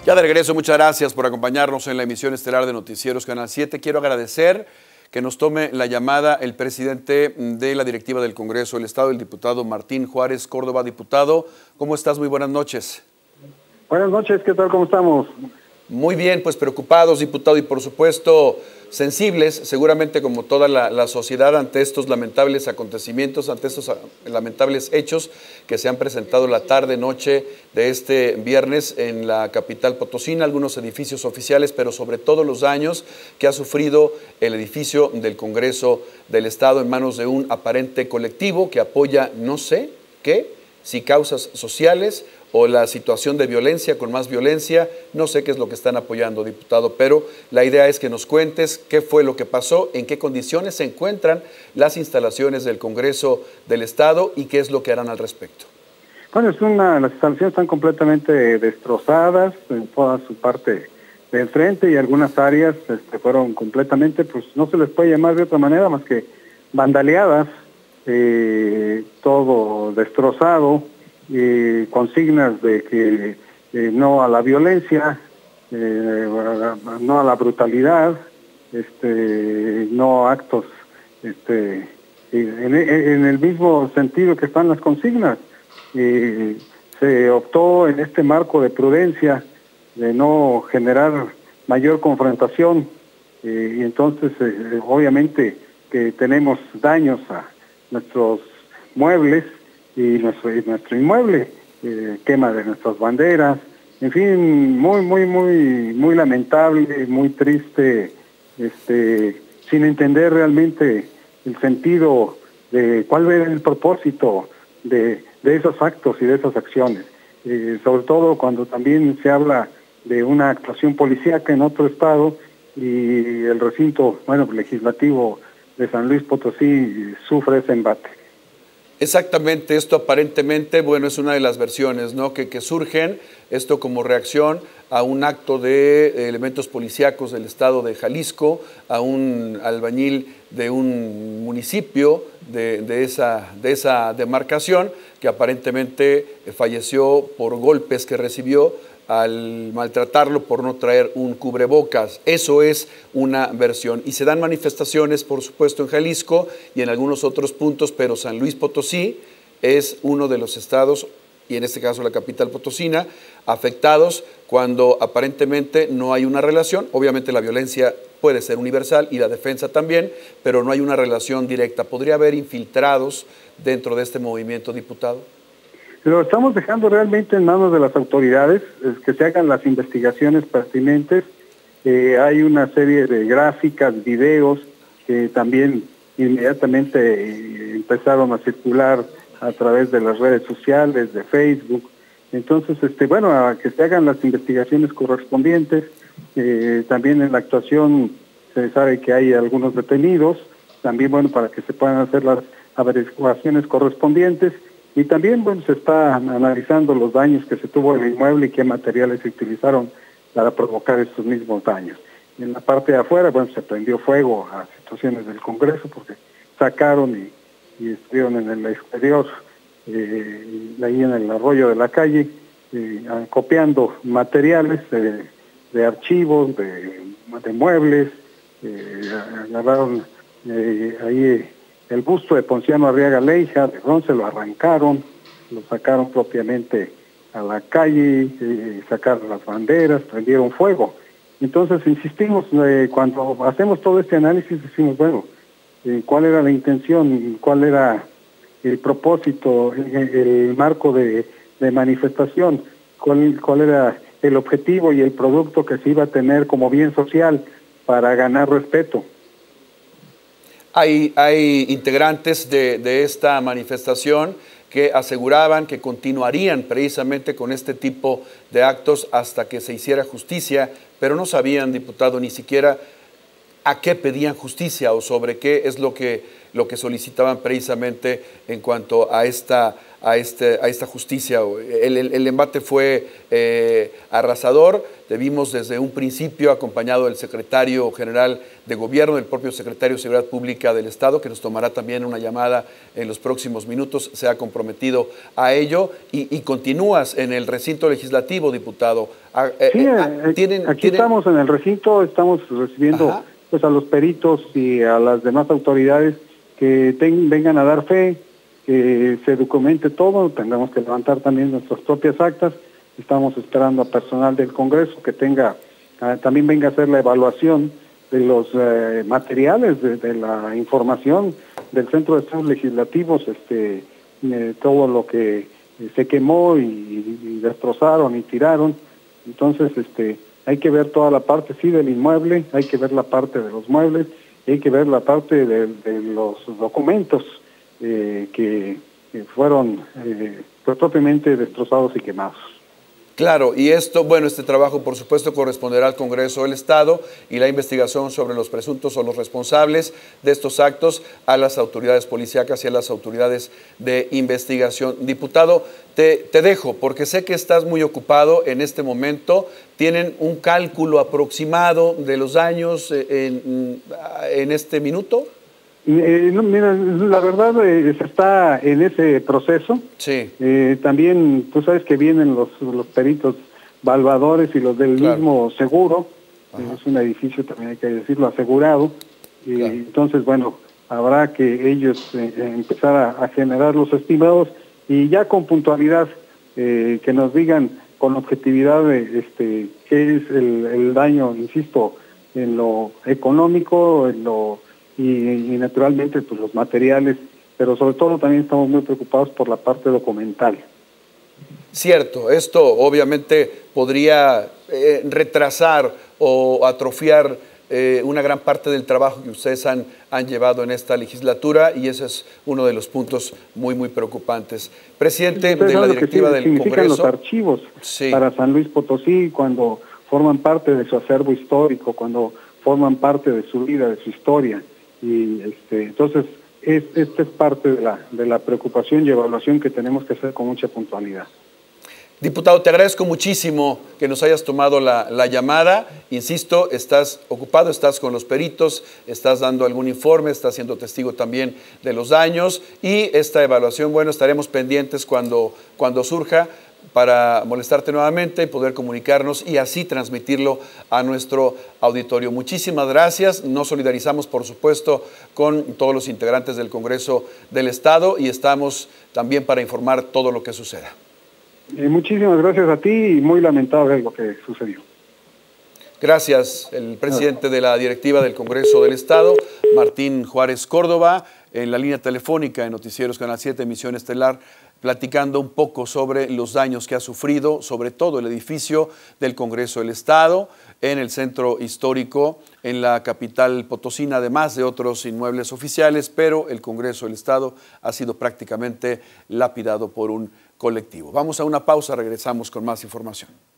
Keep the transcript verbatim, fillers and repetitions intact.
Ya de regreso, muchas gracias por acompañarnos en la emisión estelar de Noticieros Canal siete. Quiero agradecer que nos tome la llamada el presidente de la directiva del Congreso del Estado, el diputado Martín Juárez Córdoba. Diputado, ¿cómo estás? Muy buenas noches. Buenas noches, ¿qué tal? ¿Cómo estamos? Muy bien, pues preocupados, diputado, y por supuesto sensibles, seguramente como toda la, la sociedad, ante estos lamentables acontecimientos, ante estos lamentables hechos que se han presentado la tarde-noche de este viernes en la capital potosina, algunos edificios oficiales, pero sobre todo los daños que ha sufrido el edificio del Congreso del Estado en manos de un aparente colectivo que apoya no sé qué, si causas sociales o la situación de violencia con más violencia, no sé qué es lo que están apoyando, diputado, pero la idea es que nos cuentes qué fue lo que pasó, en qué condiciones se encuentran las instalaciones del Congreso del Estado y qué es lo que harán al respecto. Bueno, es una, las instalaciones están completamente destrozadas en toda su parte del frente y algunas áreas este, fueron completamente, pues no se les puede llamar de otra manera más que vandaleadas, eh, todo destrozado. Eh, consignas de que eh, no a la violencia, eh, no a la brutalidad, este, no a actos, este, en, en el mismo sentido que están las consignas. Eh, se optó en este marco de prudencia de no generar mayor confrontación eh, y entonces eh, obviamente que tenemos daños a nuestros muebles y nuestro, y nuestro inmueble, eh, quema de nuestras banderas, en fin, muy, muy, muy, muy lamentable, muy triste, este, sin entender realmente el sentido de cuál era el propósito de, de esos actos y de esas acciones, eh, sobre todo cuando también se habla de una actuación policíaca en otro estado y el recinto, bueno, legislativo de San Luis Potosí sufre ese embate. Exactamente, esto aparentemente, bueno, es una de las versiones, ¿no? Que, que surgen, esto como reacción a un acto de elementos policíacos del estado de Jalisco, a un albañil de un municipio de, de, esa, de esa demarcación, que aparentemente falleció por golpes que recibió al maltratarlo por no traer un cubrebocas. Eso es una versión. Y se dan manifestaciones, por supuesto, en Jalisco y en algunos otros puntos, pero San Luis Potosí es uno de los estados, y en este caso la capital potosina, afectados cuando aparentemente no hay una relación. Obviamente la violencia puede ser universal y la defensa también, pero no hay una relación directa. ¿Podría haber infiltrados dentro de este movimiento, diputado? Lo estamos dejando realmente en manos de las autoridades, es que se hagan las investigaciones pertinentes. Eh, hay una serie de gráficas, videos que también inmediatamente eh, empezaron a circular a través de las redes sociales, de Facebook. Entonces, este, bueno, a que se hagan las investigaciones correspondientes. Eh, también en la actuación se sabe que hay algunos detenidos, también, bueno, para que se puedan hacer las averiguaciones correspondientes. Y también, bueno, se está analizando los daños que se tuvo en el inmueble y qué materiales se utilizaron para provocar estos mismos daños. En la parte de afuera, bueno, se prendió fuego a situaciones del Congreso porque sacaron y, y estuvieron en el exterior, eh, ahí en el arroyo de la calle, eh, copiando materiales de, de archivos, de, de muebles, eh, agarraron eh, ahí el busto de Ponciano Arriaga Leija, de bronce, lo arrancaron, lo sacaron propiamente a la calle, eh, sacaron las banderas, prendieron fuego. Entonces, insistimos, eh, cuando hacemos todo este análisis, decimos, bueno, eh, ¿cuál era la intención? ¿Cuál era el propósito, el, el marco de, de manifestación? ¿Cuál, ¿Cuál era el objetivo y el producto que se iba a tener como bien social para ganar respeto? Hay, hay integrantes de, de esta manifestación que aseguraban que continuarían precisamente con este tipo de actos hasta que se hiciera justicia, pero no sabían, diputado, ni siquiera a qué pedían justicia o sobre qué es lo que, lo que solicitaban precisamente en cuanto a esta, a este, a esta justicia. El, el, el embate fue eh, arrasador. Te vimos desde un principio acompañado del secretario general de Gobierno, del propio secretario de Seguridad Pública del Estado, que nos tomará también una llamada en los próximos minutos, se ha comprometido a ello, y, y continúas en el recinto legislativo, diputado. Sí, eh, ¿tienen, aquí ¿tienen? Estamos en el recinto, estamos recibiendo pues, a los peritos y a las demás autoridades que ten, vengan a dar fe, que se documente todo, tengamos que levantar también nuestras propias actas. Estamos esperando a personal del Congreso que tenga, eh, también venga a hacer la evaluación de los eh, materiales, de, de la información del Centro de Estudios Legislativos, este, eh, todo lo que eh, se quemó y, y destrozaron y tiraron. Entonces, este, hay que ver toda la parte, sí, del inmueble, hay que ver la parte de los muebles, y hay que ver la parte de, de los documentos eh, que, que fueron eh, pues, propiamente destrozados y quemados. Claro, y esto, bueno, este trabajo por supuesto corresponderá al Congreso del Estado y la investigación sobre los presuntos o los responsables de estos actos a las autoridades policíacas y a las autoridades de investigación. Diputado, te, te dejo porque sé que estás muy ocupado en este momento. ¿Tienen un cálculo aproximado de los daños en, en este minuto? Eh, no, mira, la verdad eh, se está en ese proceso. Sí. Eh, también tú sabes que vienen los, los peritos valvadores y los del claro. mismo seguro. Eh, es un edificio, también hay que decirlo, asegurado. Eh, claro. Entonces, bueno, habrá que ellos eh, empezar a, a generar los estimados y ya con puntualidad eh, que nos digan con objetividad eh, este, qué es el, el daño, insisto, en lo económico, en lo Y, y naturalmente pues los materiales, pero sobre todo también estamos muy preocupados por la parte documental. Cierto, esto obviamente podría eh, retrasar o atrofiar eh, una gran parte del trabajo que ustedes han, han llevado en esta legislatura y ese es uno de los puntos muy, muy preocupantes. Presidente de la directiva del Congreso. Significan los archivos sí. para San Luis Potosí cuando forman parte de su acervo histórico, cuando forman parte de su vida, de su historia. Y este, entonces, es, esta es parte de la, de la preocupación y evaluación que tenemos que hacer con mucha puntualidad. Diputado, te agradezco muchísimo que nos hayas tomado la, la llamada. Insisto, estás ocupado, estás con los peritos, estás dando algún informe, estás siendo testigo también de los daños y esta evaluación, bueno, estaremos pendientes cuando, cuando surja para molestarte nuevamente y poder comunicarnos y así transmitirlo a nuestro auditorio. Muchísimas gracias. Nos solidarizamos, por supuesto, con todos los integrantes del Congreso del Estado y estamos también para informar todo lo que suceda. Eh, muchísimas gracias a ti y muy lamentable lo que sucedió. Gracias. El presidente de la directiva del Congreso del Estado, Martín Juárez Córdoba, en la línea telefónica de Noticieros Canal siete, emisión estelar, platicando un poco sobre los daños que ha sufrido, sobre todo el edificio del Congreso del Estado, en el centro histórico, en la capital potosina, además de otros inmuebles oficiales, pero el Congreso del Estado ha sido prácticamente lapidado por un colectivo. Vamos a una pausa, regresamos con más información.